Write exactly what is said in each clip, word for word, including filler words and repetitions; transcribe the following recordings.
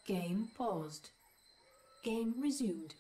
Game paused. Game resumed.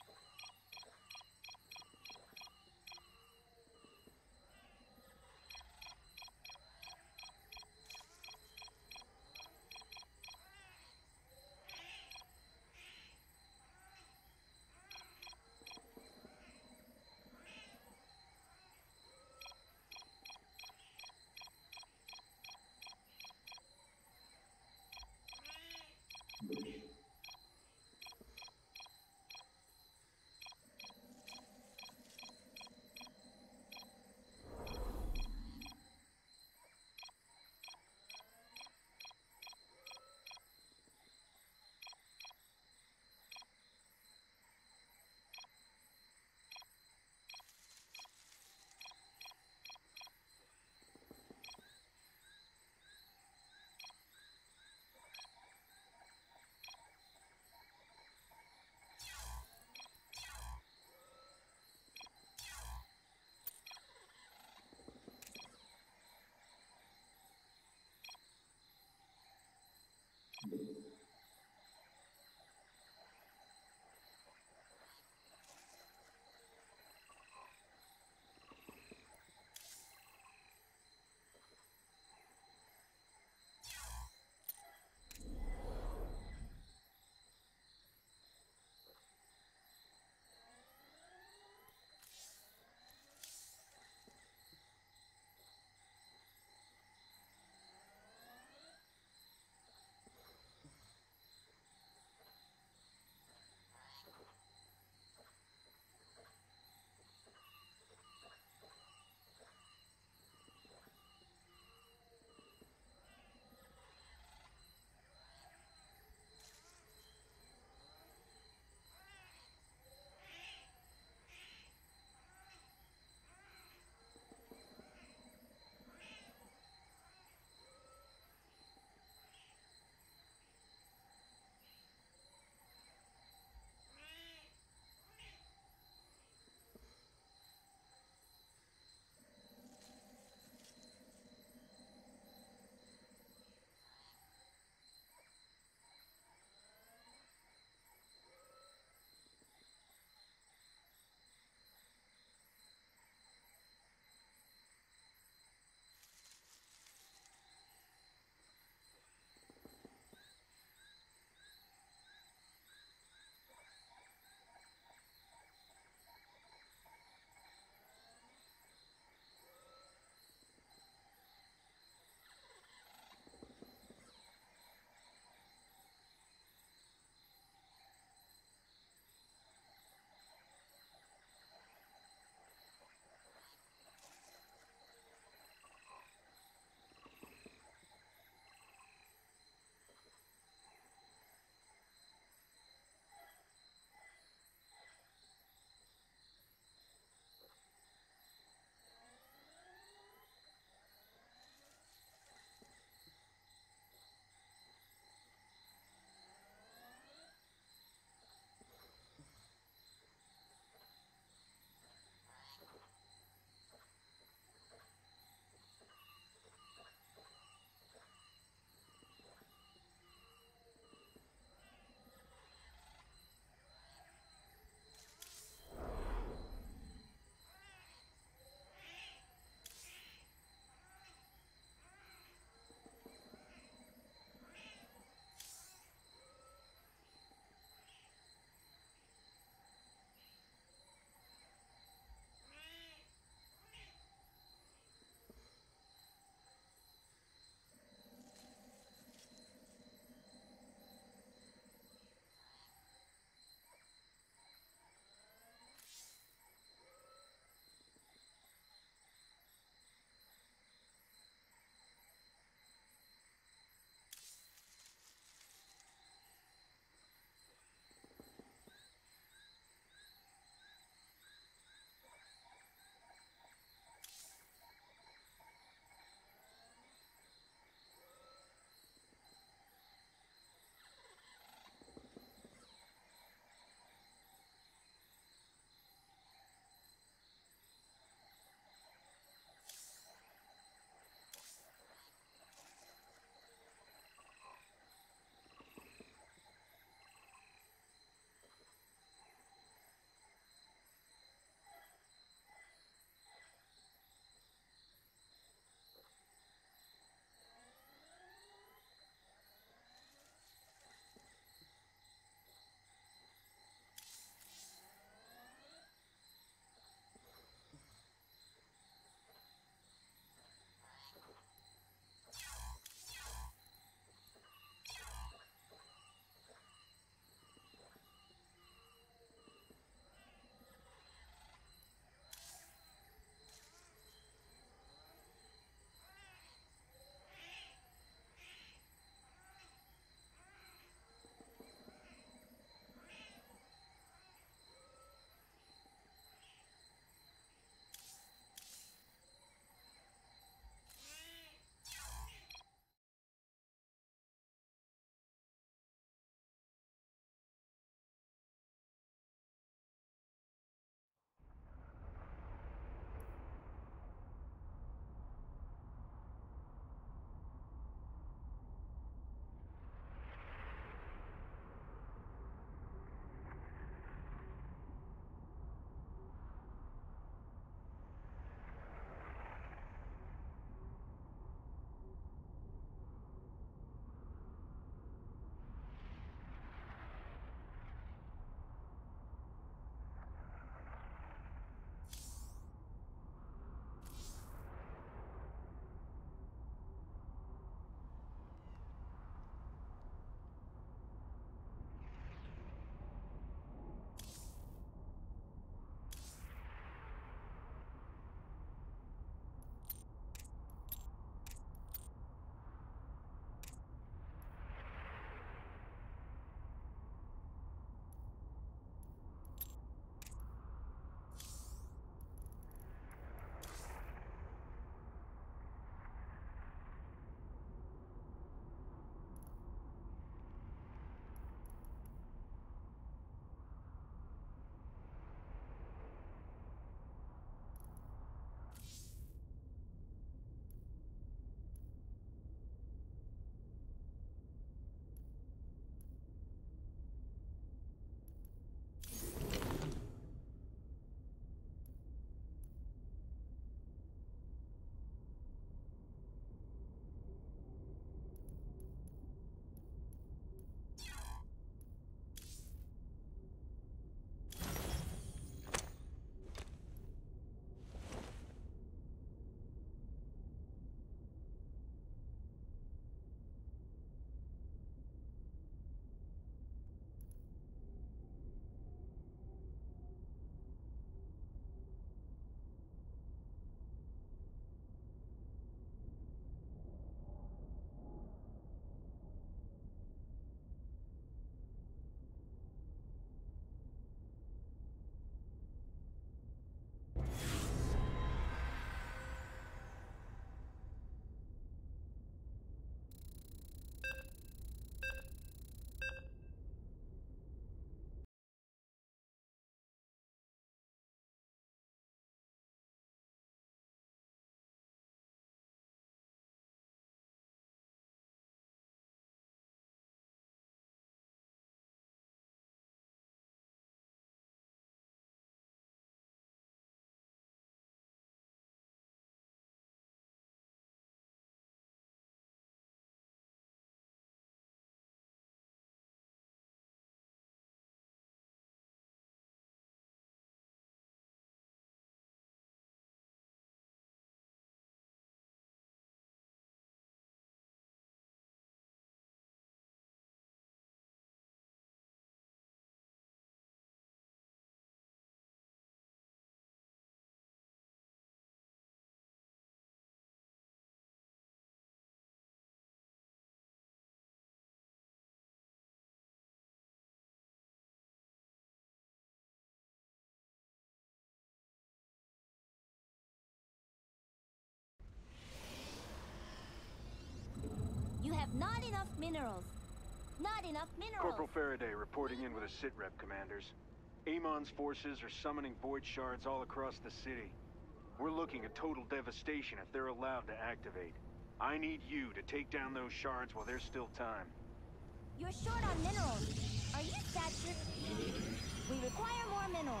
have not enough minerals. Not enough minerals. Corporal Faraday reporting in with a sit rep, commanders. Amon's forces are summoning void shards all across the city. We're looking at total devastation if they're allowed to activate. I need you to take down those shards while there's still time. You're short on minerals. Are you saturated? We require more minerals.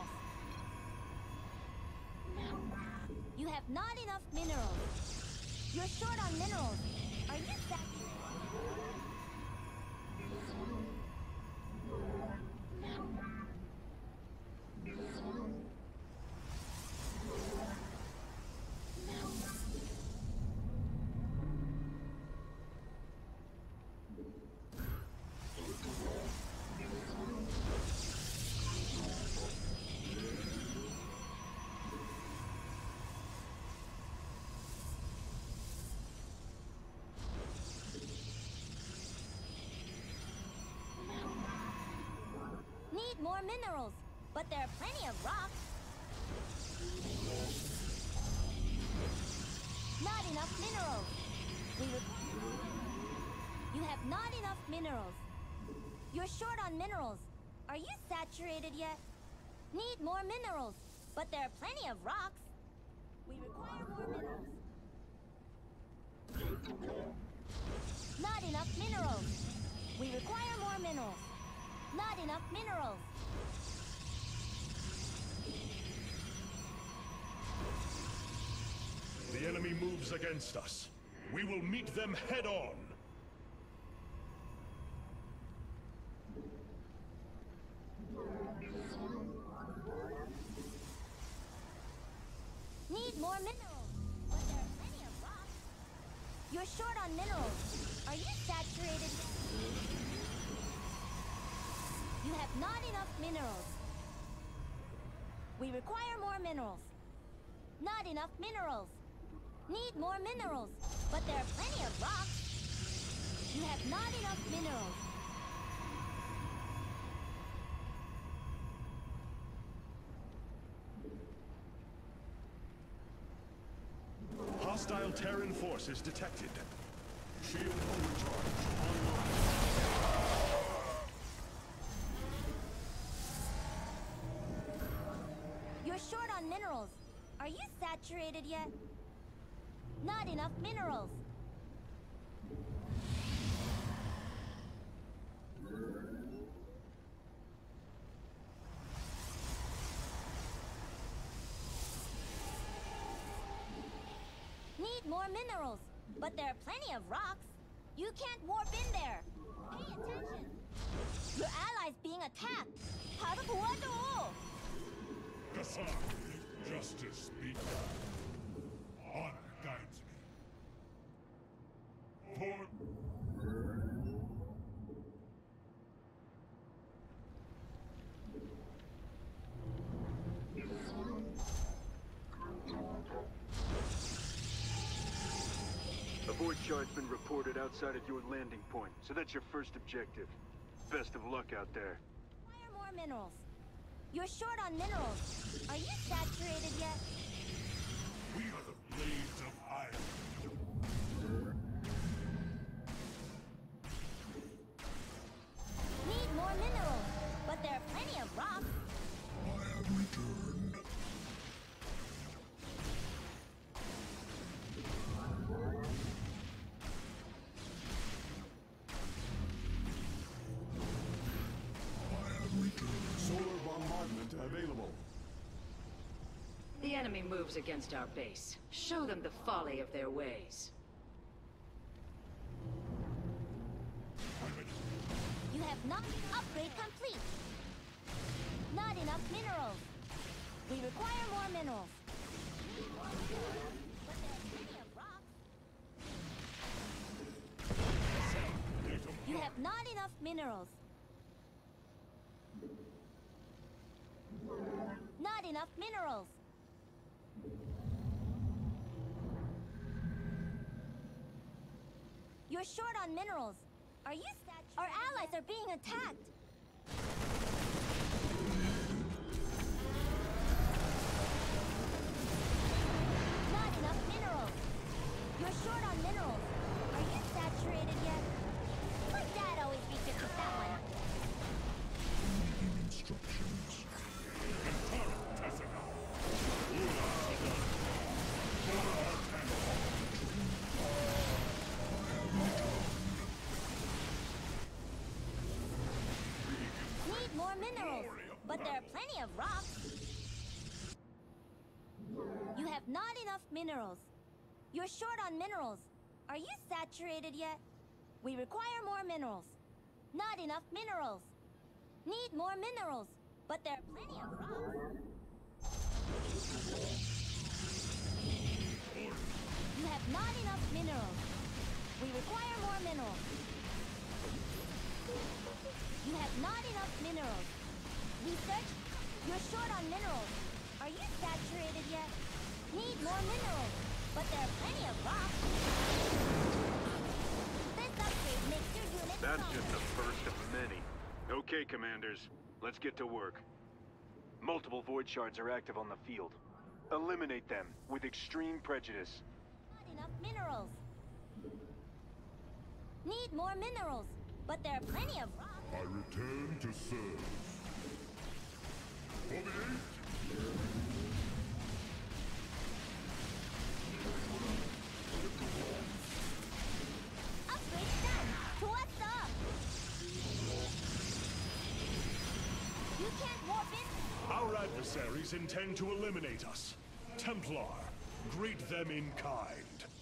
You have not enough minerals. You're short on minerals. Are you saturated? Need more minerals, but there are plenty of rocks. Not enough minerals. We you have not enough minerals. You're short on minerals. Are you saturated yet? Need more minerals, but there are plenty of rocks. We require more minerals. Not enough minerals. We require more minerals. Not enough minerals. The enemy moves against us. We will meet them head on. Need more minerals, but there are plenty of rocks. You're short on minerals. Are you saturated? You have not enough minerals. We require more minerals. Not enough minerals. Need more minerals, but there are plenty of rocks. You have not enough minerals. Hostile Terran forces detected. Shield overcharge online. You're short on minerals. Are you saturated yet? Not enough minerals. Need more minerals, but there are plenty of rocks. You can't warp in there. Pay attention. Your ally's being attacked. 가서 도와줘. Kassan, justice be done. Honor guides me. For... A void shard's been reported outside of your landing point, so that's your first objective. Best of luck out there. Require more minerals. You're short on minerals. Are you saturated yet? We are the blades of iron. Need more minerals, but there are plenty of rocks. I have returned. Solar bombardment available. The enemy moves against our base. Show them the folly of their ways. You have not upgrade complete. Not enough minerals. We require more minerals. But there are plenty of rocks. You have not enough minerals. Not enough minerals. You're short on minerals. Are you saturated? Our allies are being attacked. Not enough minerals. You're short on minerals. Are you saturated yet? minerals, but there are plenty of rocks. You have not enough minerals. You're short on minerals. Are you saturated yet? We require more minerals. Not enough minerals. Need more minerals, but there are plenty of rocks. You have not enough minerals. We require more minerals. You have not enough minerals. Research, you're short on minerals. Are you saturated yet? Need more minerals, but there are plenty of rocks. This upgrade makes your unit That's stronger. just the first of many. Okay, commanders, let's get to work. Multiple void shards are active on the field. Eliminate them with extreme prejudice. Not enough minerals. Need more minerals, but there are plenty of rocks. I return to serve. For the eighth. Upgrade done. What's up? You can't warp in. Our adversaries intend to eliminate us. Templar, greet them in kind.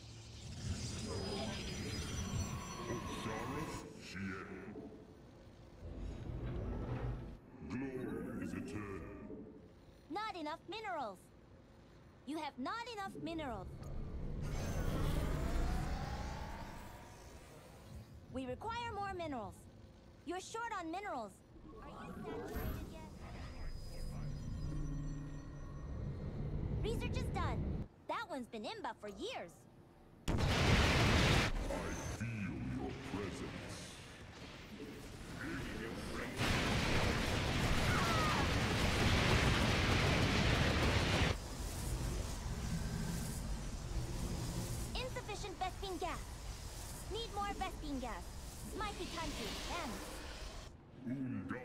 Osiris Shien. Glory is eternal. Not enough minerals. You have not enough minerals. We require more minerals. You're short on minerals. Are you saturated yet? Research is done. That one's been Imba for years. I feel your presence. Insufficient Vespine gas. Need more Vespine gas. Might be time to expand. Unda.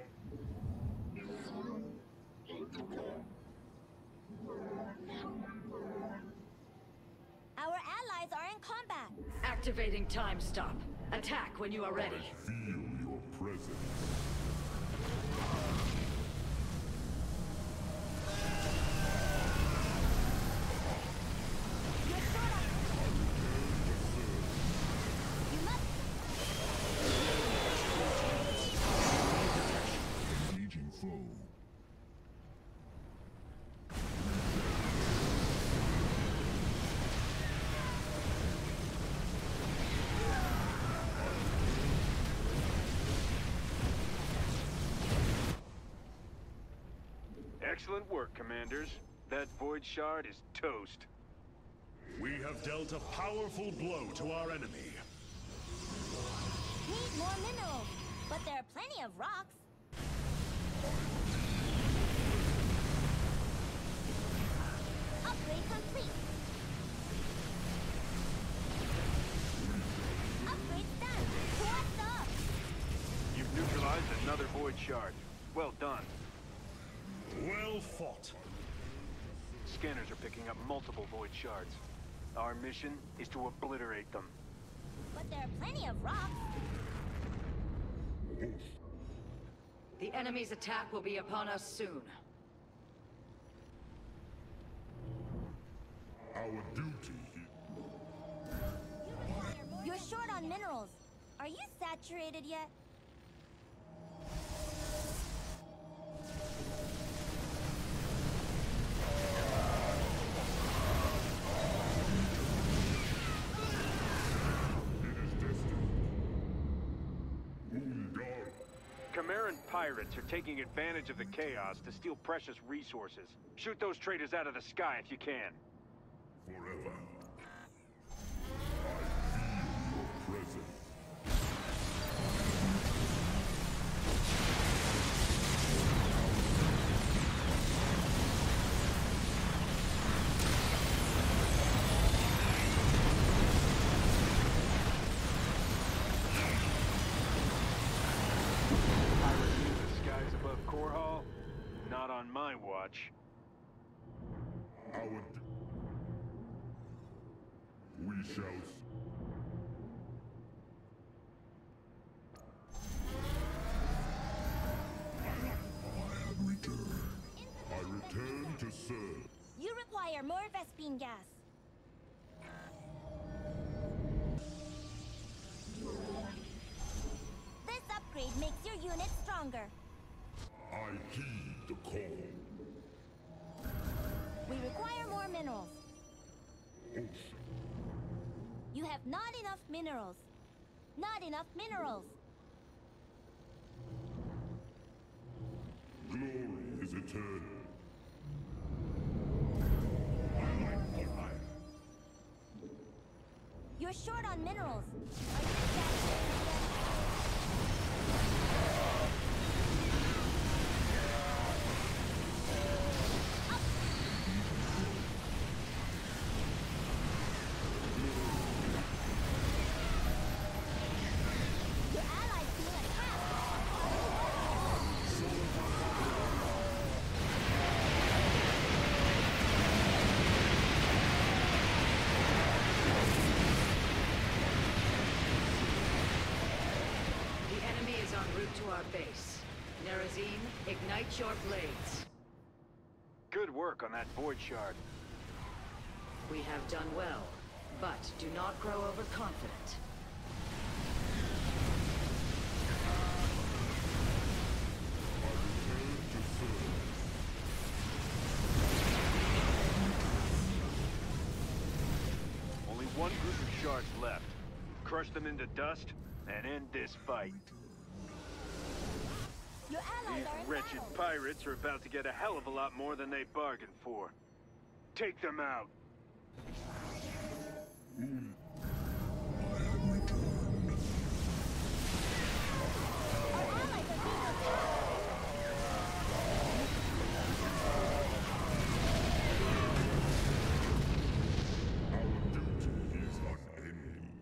Our allies are in combat. Activating time stop. Attack when you are ready. Feel your presence. You're short on. You must. Engaging foe. Excellent work, commanders. That void shard is toast. We have dealt a powerful blow to our enemy. Need more minerals, but there are plenty of rocks. Upgrade complete. Upgrade done. What's up? You've neutralized another void shard. Well done. Well fought. Scanners are picking up multiple void shards. Our mission is to obliterate them. But there are plenty of rocks. The enemy's attack will be upon us soon. Our duty. You're short on minerals. Are you saturated yet? Kamaran pirates are taking advantage of the chaos to steal precious resources. Shoot those traitors out of the sky if you can. Forever. I feel your presence. Skies above Core Hall? Not on my watch. Our d- We shall s- require more Vespene gas. This upgrade makes your unit stronger. I heed the call. We require more minerals. Ocean. You have not enough minerals. Not enough minerals. Glory is eternal. I like the fire. You're short on minerals. Are you saturated yet? Your allies being attacked. The enemy is en route to our base. Nerazine, ignite your blades. Good work on that void shard. We have done well, but do not grow overconfident. Only one group of shards left. Crush them into dust and end this fight. Your allies These are in wretched battle. pirates are about to get a hell of a lot more than they bargained for. Take them out. Our allies are being attacked. Our duty is unending.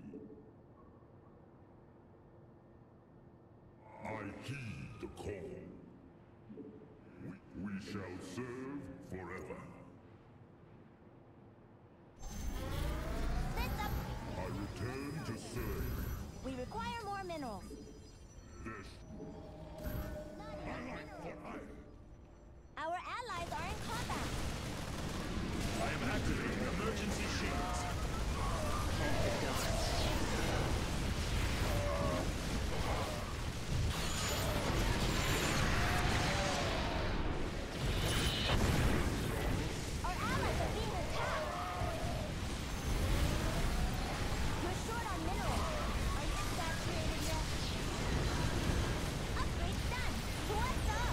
I heed the call. We, we shall serve forever. This up. I return to serve. We require more minerals. This. I like the iron. Our allies are in combat. I am activating emergency shields. Our allies are being attacked. You're short on minerals. Are you saturated yet? Upgrade done. What's up?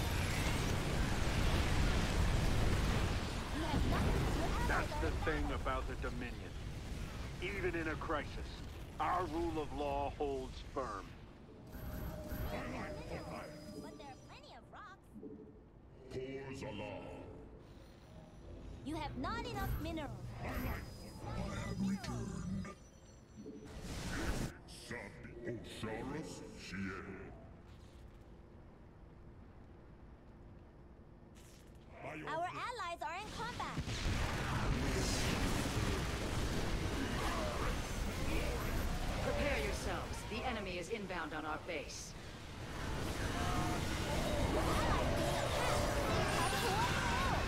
You have nothing. Your allies That's are the in thing battle. about the Dominion. Even in a crisis, our rule of law holds firm. But there are plenty of rocks. Pores along. You have not enough minerals. Sabi Osharis Shien. Our allies are in combat. Prepare yourselves. The enemy is inbound on our base. Your allies being attacked. Head towards home.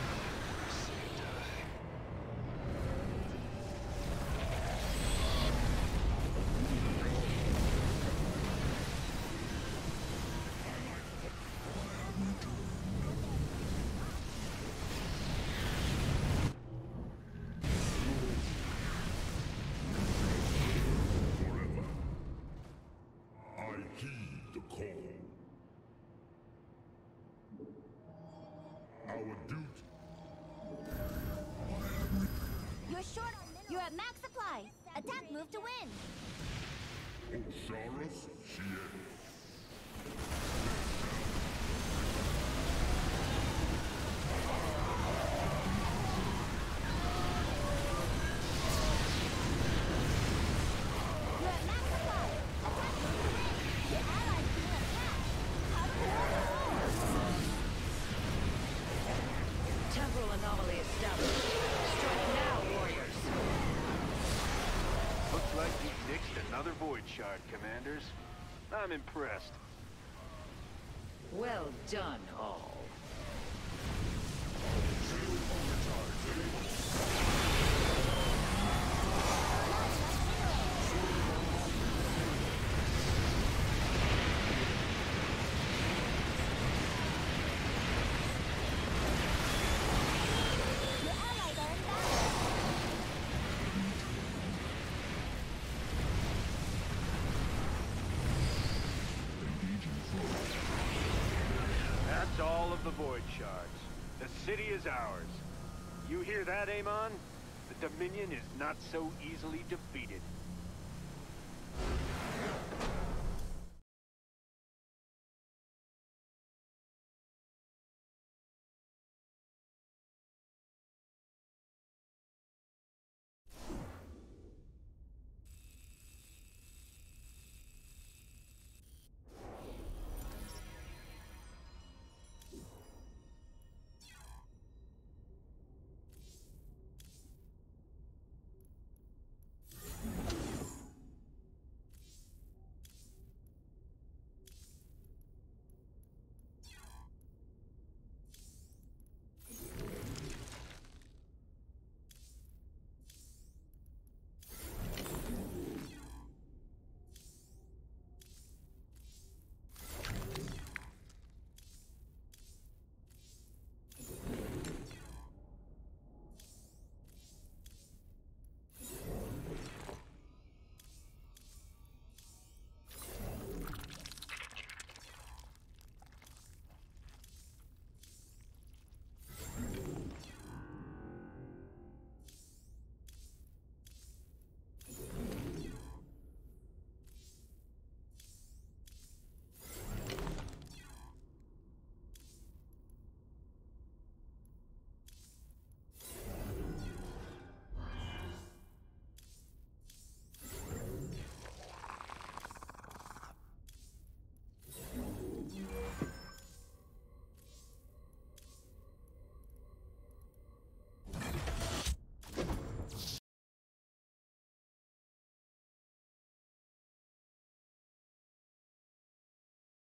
Forever. I heed the call. Our duty. You're short on minerals. You're at max supply. Attack move to win. Osharis Shien. You're at max supply. Attack move to win. Your allies being attacked. Come towards home. Temporal anomaly established. Strike now, warriors. Looks like you nixed another void shard, commanders. I'm impressed. Well done, all. Shield overcharge enabled. Your allies are in battle. That's all of the Void Shards. The city is ours. You hear that, Amon? The Dominion is not so easily defeated.